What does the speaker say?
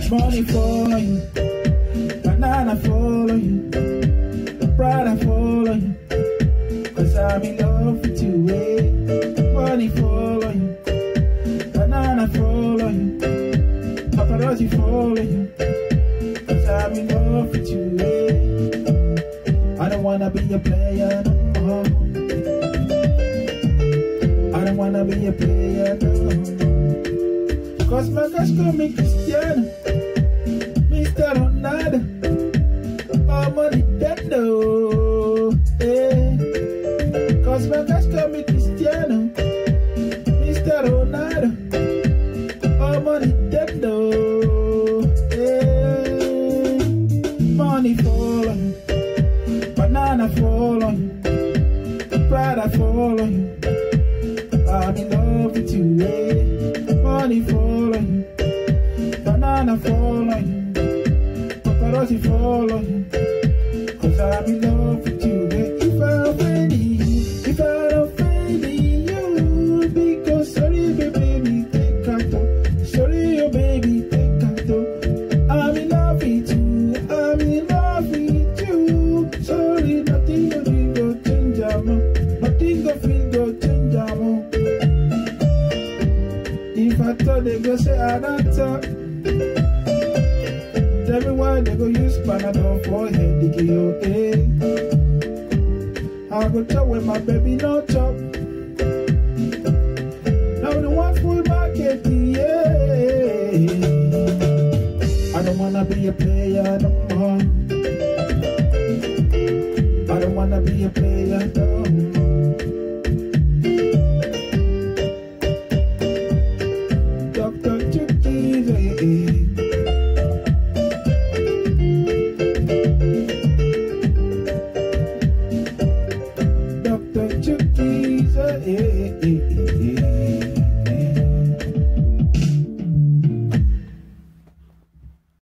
Money for you, banana follow you, Prada follow you, 'cause I'm in love with you, eh? Money follow you, banana follow you, paparazzi follow you, 'cause I'm in love with you, eh? I don't wanna be a player, no. I don't wanna be a player, no. 'Cause my gosh call me Cristiano, Mr. Ronaldo, oh money that no, eh. 'Cause my gosh call me Cristiano, Mr. Ronaldo, oh money that no, eh. Money follow you, banana follow you, Prada follow you, I'm in love with you, eh. Money follow you, banana follow you, paparazzi follow you, 'cause I'm in love with you, eh. If I offend you, if I offend you, because sorry baby, take out, sorry your baby, take out. I'm in love with you, I'm in love with you. Sorry, nothing go change, nothing go feel go change, If I thought they go say I don't talk, tell me why they go use Panadol for headache, okay? I go talk with my baby, no talk. Now the one full market, yeah. I don't wanna be a player, no.